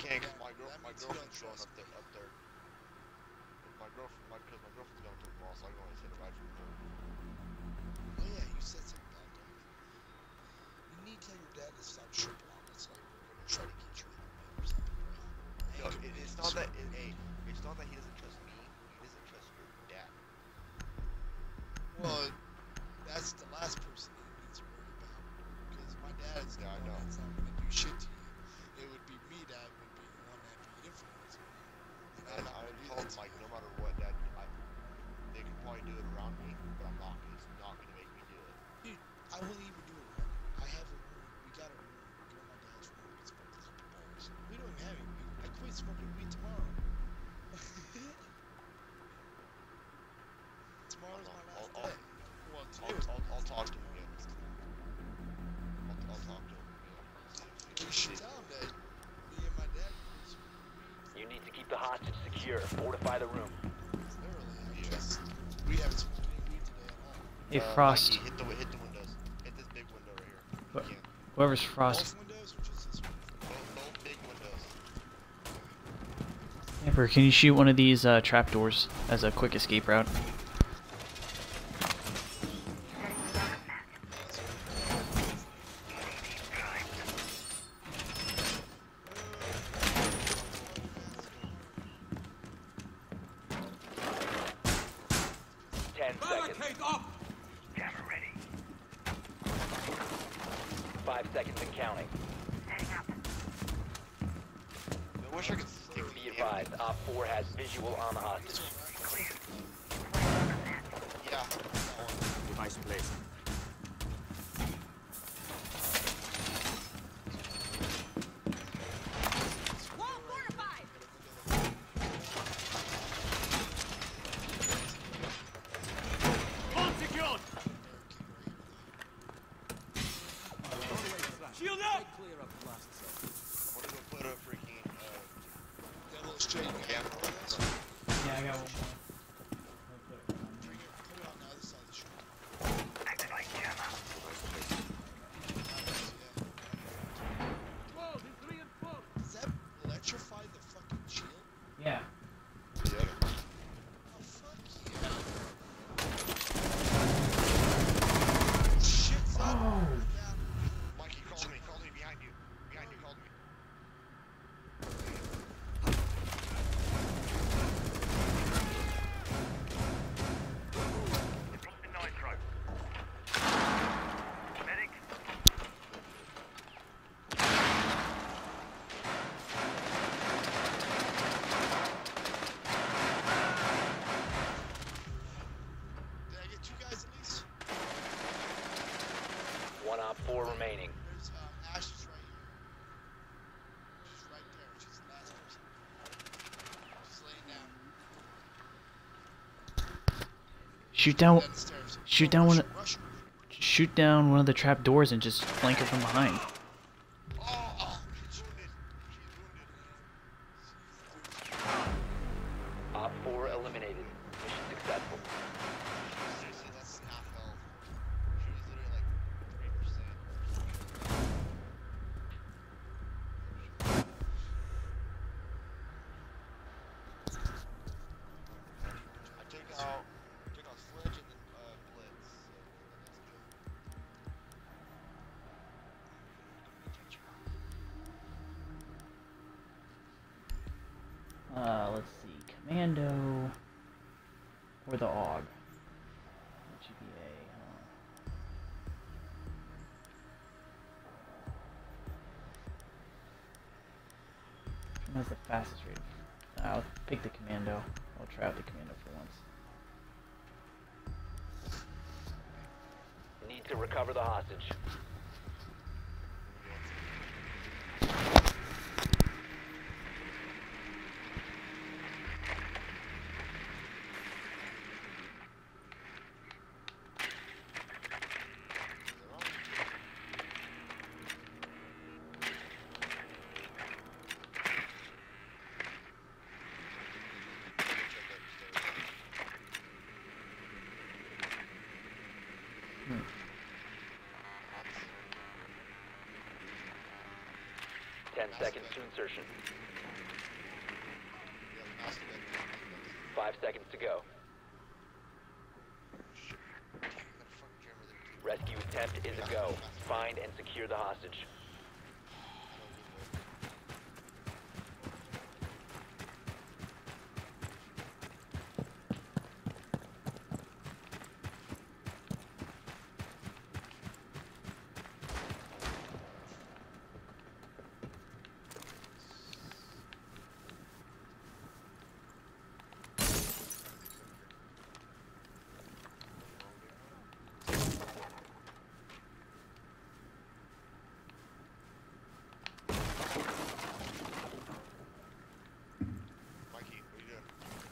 can't, cause That my means you don't girlfriend's going trust me. up there. Cause my girlfriend's going to the mall, so I go and say bye from her. Oh yeah, you said something about that. You need to tell your dad to stop tripping on us. Like we're gonna try to get you in the ring or something, bro. I No, ain't gonna make it's you not that. sweat. Hey, it's not that he doesn't trust me. He doesn't trust your dad. Well, that's the last person he needs to worry about. Because my dad is the Yeah, I one know. that's not gonna do shit to you. It would be me that would be the one that'd be influencing you. And I'm not I gonna do told that him to like you. no matter what, Dad, they could probably do it around me, but I'm not. It's not gonna make me do it. Dude, I wouldn't even do it around you. I have a room. We got a room. We go in my dad's room. We can smoke a couple bowls. We don't even have any weed. I quit smoking weed tomorrow. Tomorrow's my last day. Well, today was my I'll last day. talk to him Tomorrow again. is today. I'll talk to him again. Well, you should tell him that me and my dad quit smoking weed. You need to keep the hostage secure. Fortify the room. Literally, Yeah. because we haven't smoked any weed today at all. Hey, Frost. Mikey, hit the windows. Hit this big window right here. Wh- You can. Whoever's Frost. Both windows or just this one? Both big windows. Amber, can you shoot one of these trapdoors as a quick escape route? Seconds. Camera ready. 5 seconds and counting. I wish I could stick Be advised, Op 4 has visual on the hostage. Yeah. Device placed. Shield up! I'm gonna go put a freaking That little straight camera on windows. front. Yeah, I got one Bring it, put it on the other side of the street. Activate camera. Does that electrify the fucking shield? Yeah. Yeah. Oh, fuck yeah. Shit's up. Oh. Down. Mikey, called me. Called me behind you. Behind you, called me. Drop the nitro. Medic. Did I get two guys at least? One Op 4 remaining. There's Ashley's right here. She's right there. She's the last person. She's laying down. Shoot down. Down the stairs. Shoot Go down rush one. her, rush her. Shoot down one of the trap doors and just flank her from behind. Oh, she's wounded. She's wounded. Op 4 eliminated. Mission successful. Seriously, that's half health. She was literally like 3%. I took out Sledge and then Blitz. Let's see. Commando. Or the AUG. GBA. That's the fastest rate. I'll pick the Commando. I'll try out the Commando for once. Need to recover the hostage. Hmm. 10 seconds to insertion. 5 seconds to go. Shit. Damn, I got a fucking camera there too. Rescue attempt is a go. Find and secure the hostage. Mikey, what are you doing?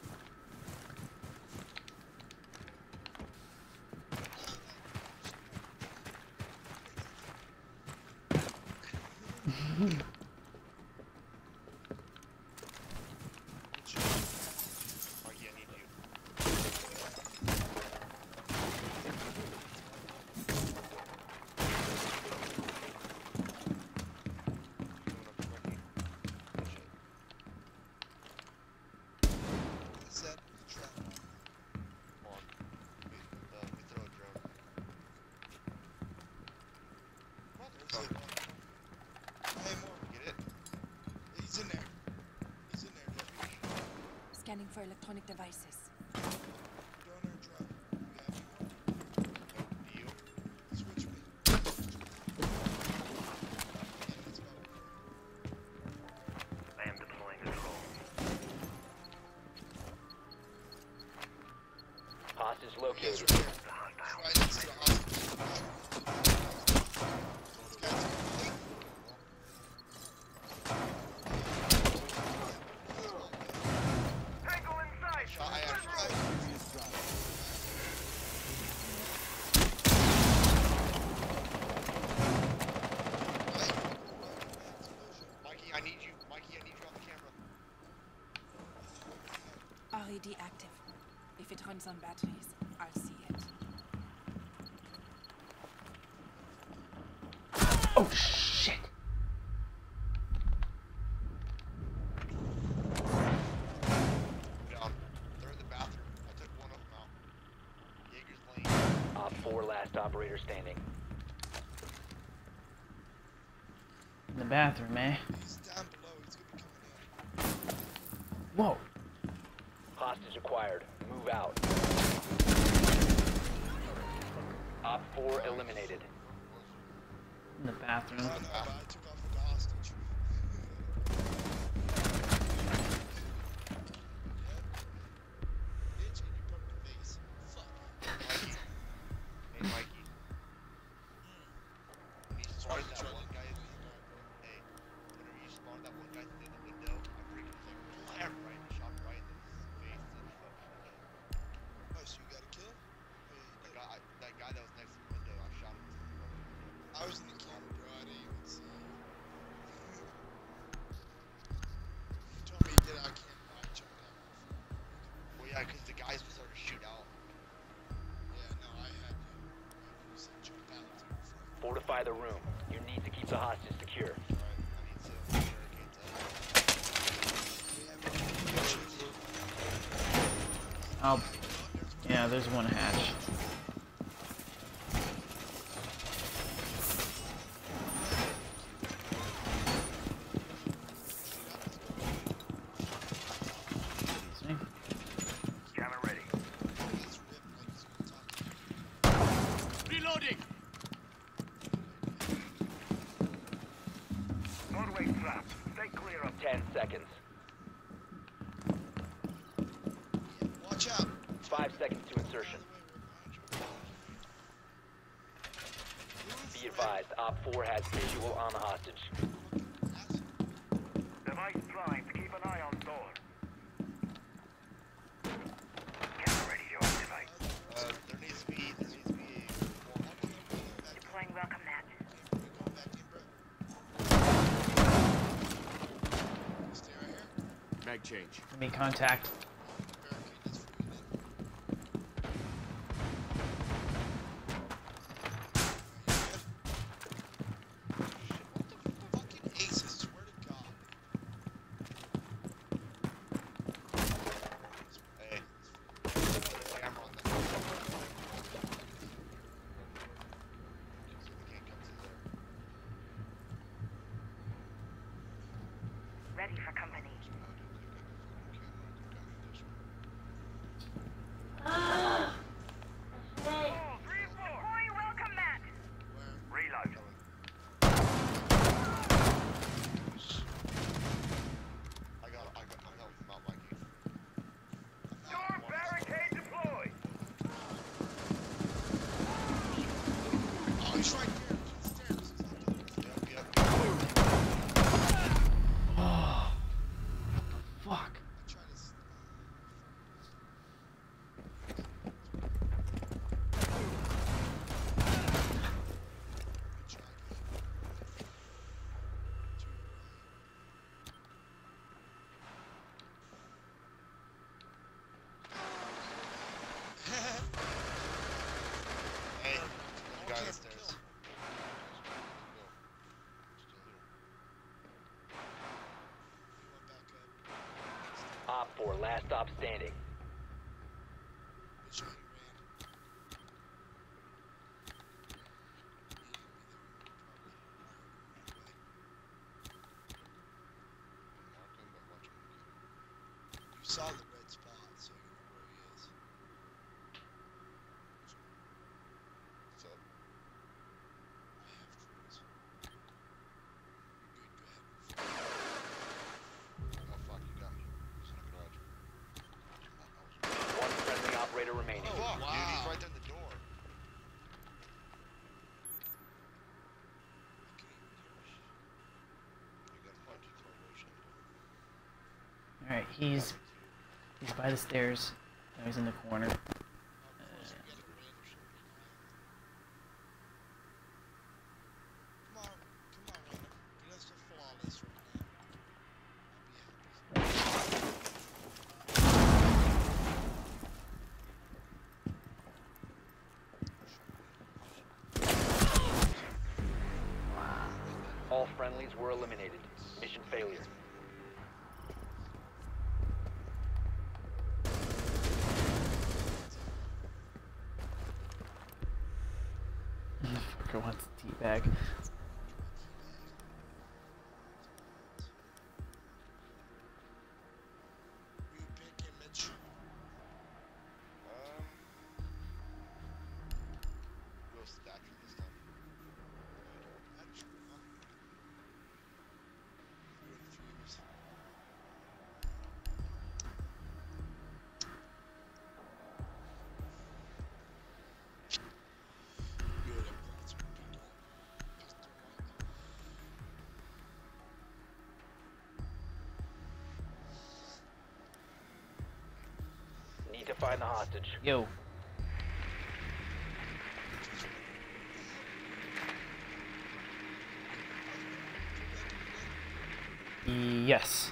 Mikey, I need you. Coming up to Mikey. Shit. What's that? Trap. Hold on. Let me throw a drone. What? There's it. Hey, more. Get it? He's in there. He's in there, dude. Scanning for electronic devices. Drone or drop? You got me more? Nope. Do you? Switch me. Yeah, let's go. I am deploying the drone. Hostage He's located. right here. The hostile. Right next to the hospital. This guy's complete. Tango inside! Shot. I actually. Mikey, I need you. Mikey, I need you on the camera. RED active. If it runs on batteries, I'll see it. Oh shit! Down. They're in the bathroom. I took one of them out. Jaeger's Lane. Op 4 last operator standing. In the bathroom, eh? He's down below. He's gonna be coming in. Whoa! Hostage acquired. Move out. Op 4 eliminated. In the bathroom. Oh, no, but I took off with the hostage. Bitch, and you broke the vase. Fuck. Mikey. Hey, Mikey. When you spawned that one guy, hey, whenever you spawned that one guy through the window, I freaking like blam right and shot him right in his face and fucking Oh, so you got a kill? Oh, the yeah, guy, that guy that was next to the window, I shot him through the fucking window. I was in the camera, bro. I didn't even see you. You told me that I can't. I jumped out. Well, yeah, because the guys was starting to shoot out. Yeah, no, I had you. You said jump out to your front. Fortify the room. You need to keep the hostage secure. Alright, I need to barricades up. Oh, yeah, there's one hatch. Excuse me. Jammer ready. He's ripped like he's gonna talk to you. Reloading! Doorway trap. Stay clear of 10 seconds. Watch out. 5 seconds to insertion. Be advised, Op 4 has visual on the hostage. device primed. Keep an eye on door. Jammer ready to activate. There needs to be more money. Deploying welcome mat. Going back in, bro. Stay right here. Mag change. Enemy contact. Barricade this for you then. Fucking aces, swear to God. Hey, Guy on the Can't stairs. kill. Still here. He went back up. Op 4, last stop standing. Bitch, he ran. Mark him, but watch him again. You saw the red spot, so you know where he is. What's up? I have trees. You're good, go ahead. Oh fuck, you got me. He's in a garage. I was One friendly operator remaining. fuck, dude, wow. he's right there in the door. You got a punch, throw motion. Alright, he's by the stairs. Now he's in the corner. Of course, you got a grand or something. Come on, Random. Get us to flawless right now. I'll be happy. All friendlies were eliminated. Mission failure. Fucker wants a teabag. Who you picking, Mitch? Go statue this time. Mitch? Huh? Refuse. Good, I'm glad someone picked one. Just don't like that. Need to find the hostage. Yo. Yes.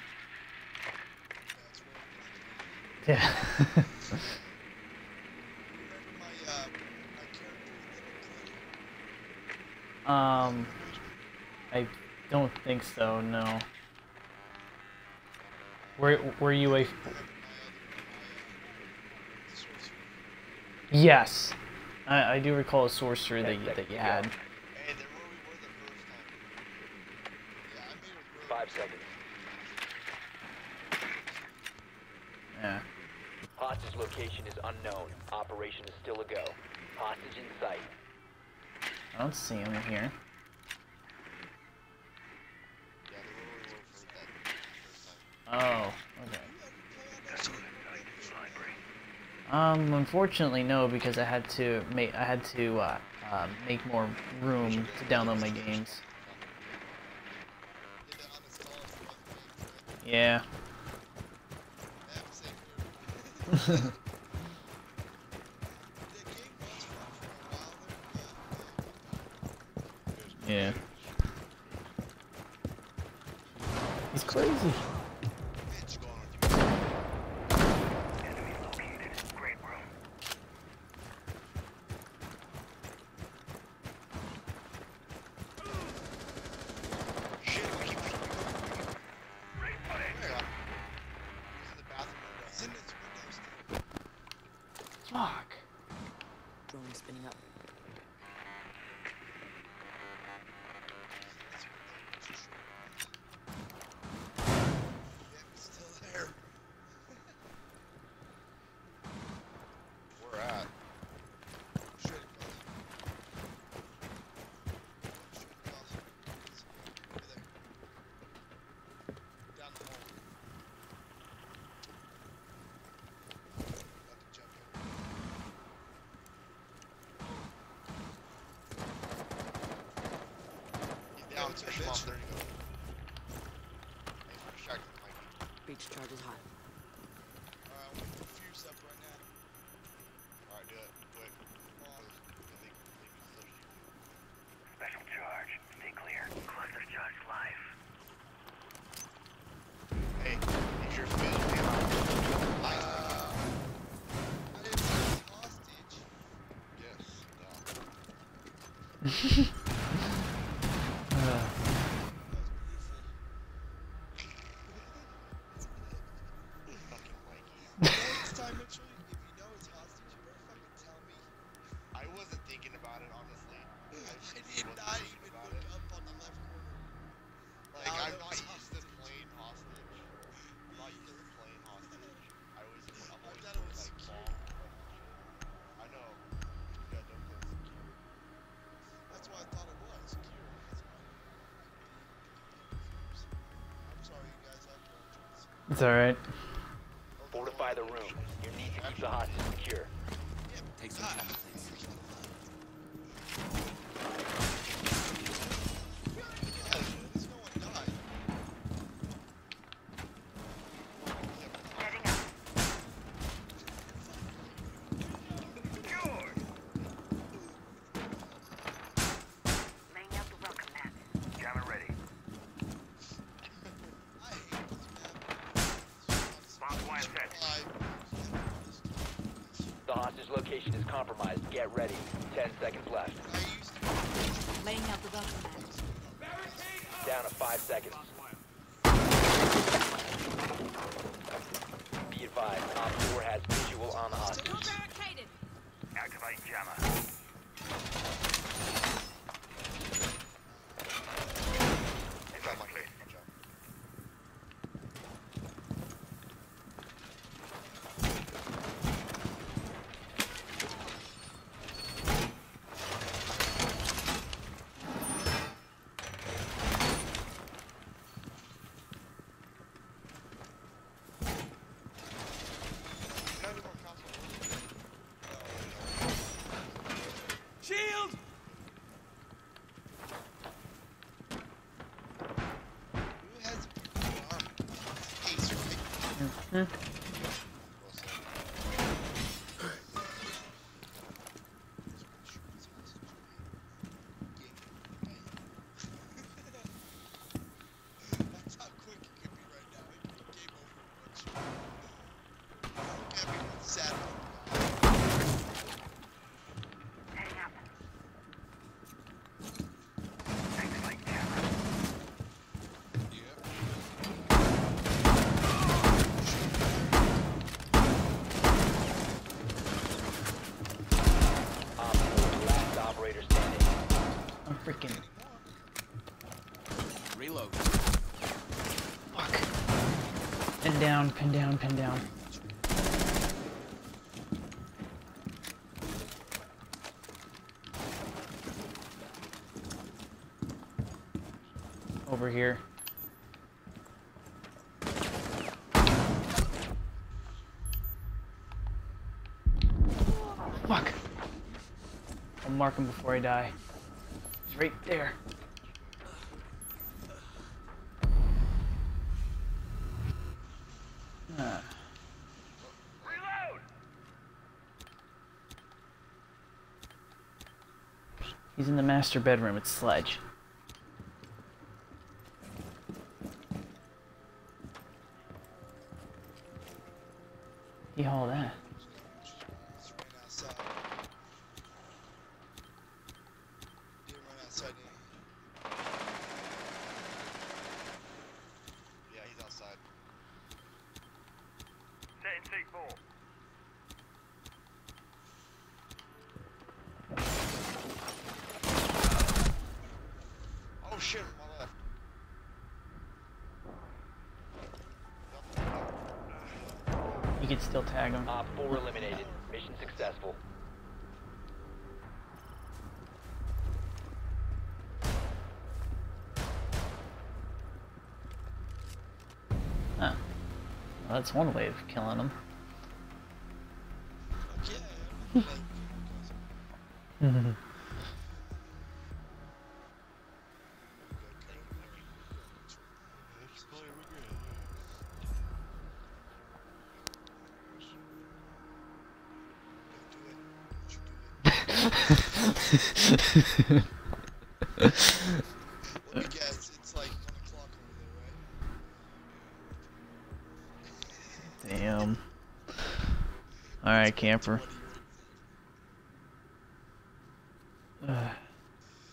That's where I'm gonna Yeah. remember my character, I don't think so, no. Were you a... sorcerer. Yes. I do recall a sorcerer that you had. Hey, they're where we were the first time. Yeah, I made a road. 5 seconds. Yeah. Hostage location is unknown. Operation is still a go. Hostage in sight. I don't see him here. Yeah, they're where we were for that first time. Oh, okay. Unfortunately, no, because I had to make more room to download my games. Did that uninstall it for other games, right? Yeah. Yeah, same here. That game was fun for a while there, Yeah. He's crazy. Mitch, going with you. Enemy located. Great room. Shit, we keep Right footed. He's in the bathroom. He's in his windows still. Fuck. Drone spinning up. Yeah, he's still there. We're at. Straight across. Straight across. Over there. Down the hall. About to jump in. He's down. What's up, Finish him off. bitch? There you go. Hey, for distracting Mikey. Breach charge is hot. Alright, I'm gonna fuse up right now. Alright, do it. Quick. Come on. Special charge. Stay clear. Cluster charge live. Hey, use your fizz hammer. Nice, Mikey. I didn't take hostage. Yes. No. Fucking wanky. Next time, Mitchell, if you know it's hostage, you better fucking tell me. I wasn't thinking about it, honestly. I did wasn't not thinking even about look it. up on the left corner. Like, Now I'm that not was used to hostage. playing hostage. I'm not used to playing hostage. I'm always I thought it playing, was like, secure. bomb and shit. I know. You guys don't play secure. That's why I thought it was secure. That's why I'm sorry, you guys. I apologize. It's alright. Fortify the room. You need to keep the hostage secure. Take some cover, please. There's no one died. Heading up. George! Laying out the welcome mat. Jammer ready. I hate this map. Bomb wire set. The hostage location is compromised. Get ready. 10 seconds left. I used to Laying out the welcome mat. Down to 5 seconds. Be advised, Op 4 has visual on the hostage. You're barricaded. Activate jammer. Watch out. Shield! Who has a big arm? Ace, right? Mhm. Well said. That's how quick it could be right now. It could be game over in one shot. Can't be sad. Heading up. Activate jammer. Op 4, last operator standing. I'm freaking. Reload. Fuck. Pin down, pin down, pin down. Over here. Fuck. I'll mark him before I die. He's right there. Reload! He's in the master bedroom. It's Sledge. He hauled that. Just ran outside. Didn't run outside any. Yeah, he's outside. Setting C4. Oh shit, my left. You can still tag him. Op 4 eliminated. Mission successful. Huh. Well, that's one way of killing him. Fuck yeah. Let me guess, it's like 1 o'clock over there, right? Damn. Alright, camper.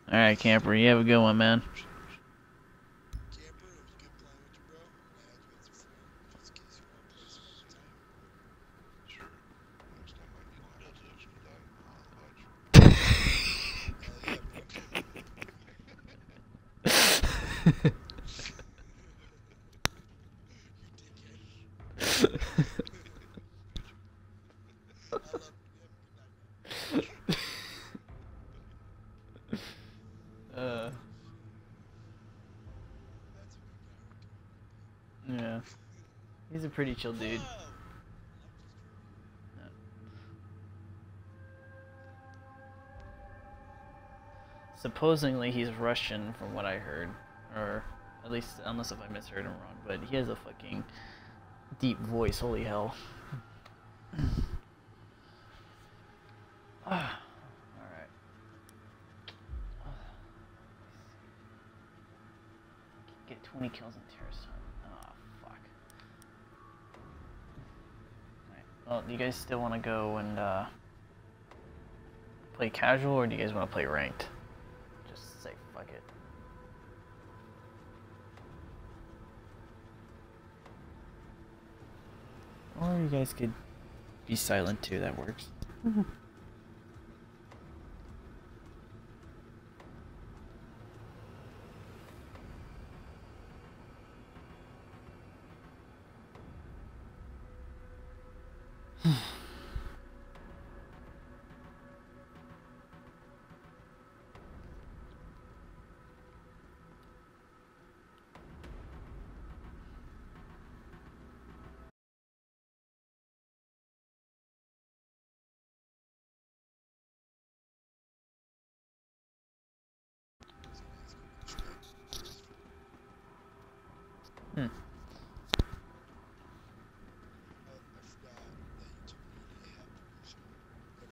Alright, camper, you have a good one, man. Camper, it was good playing with you, bro. I'm gonna add you as a friend just in case you want to play some other time. Sure. Next time I need my Delta extra die, I'll invite you. Hell yeah, bro. You dickhead. I love you. You have a good night, man. uh, That's a good guy. yeah. He's a pretty chill dude. Whoa! Supposedly he's Russian from what I heard. Or at least, unless if I misheard him wrong. But he has a fucking deep voice, holy hell. Alright. Get 20 kills in terrorist time. Oh, fuck. Alright. Well, do you guys still want to go and play casual, or do you guys want to play ranked? Just say fuck it. Or you guys could be silent too, that works. Hmm.